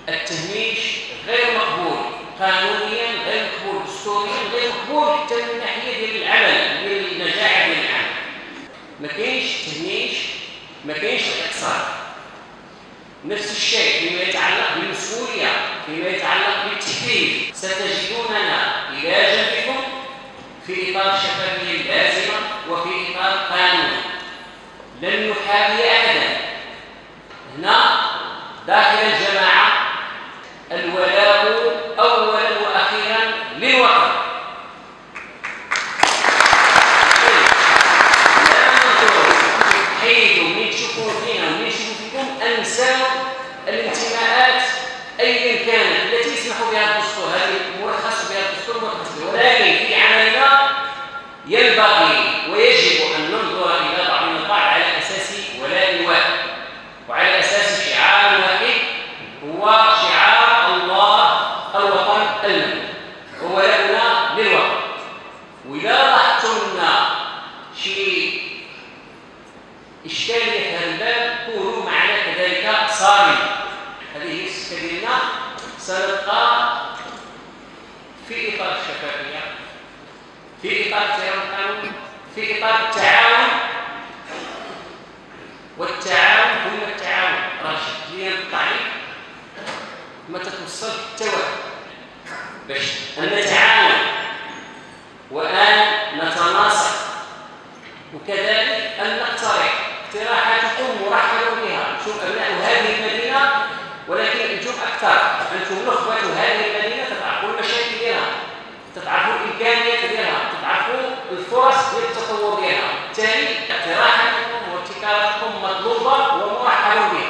التهميش غير مقبول قانونيا، غير مقبول دستوريا، غير مقبول حتى من الناحيه ديال العمل، ديال النجاعه ديال العمل. ما كاينش تهميش، ما كاينش الاقصاء. نفس الشيء فيما يتعلق بالمسؤوليه، فيما يتعلق بالتكليف. ستجدوننا الى جنبكم في اطار الشفافيه اللازمه وفي اطار قانون. لن نحابي احدا. هنا داخل الجماعه الولاء اولا واخيرا للوطن. حيدوا من تشوفوا فينا ومن تشوفوا فيكم انساوا الانتماءات ايا كانت التي يسمح بها الدستور، هذه مرخص بها الدستور مرخص بها، ولكن في عملنا ينبغي ويجب ان ننظر الى بعضنا البعض على اساس ولاء واحد وعلى اساس شعار واحد، هو شعار الله الوطن المحب، وولاؤنا للوطن. واذا لاحظتم لنا شي إشكالية في هذا الباب كونوا معنا كذلك صارمين. هذه هي السكة ديالنا. سنبقى في إطار الشفافية، في إطار احترام القانون، في إطار التعاون، والتعاون ثم التعاون راشد ديال التعليق ما تتوصل حتى واحد باش أن نتعاون وأن نتناصر، وكذلك أن نقترح اقتراحاتكم مرحبا بها. نشوف أبناء هذه المدينة، ولكن أنتم أكثر، أنتم نخبة هذه المدينة، تتعرفوا المشاكل ديالها، تتعرفوا الإمكانيات ديالها، تتعرفوا الفرص ديال التطور ديالها. بالتالي اقتراحاتكم وابتكاراتكم مطلوبة ومرحبا بها.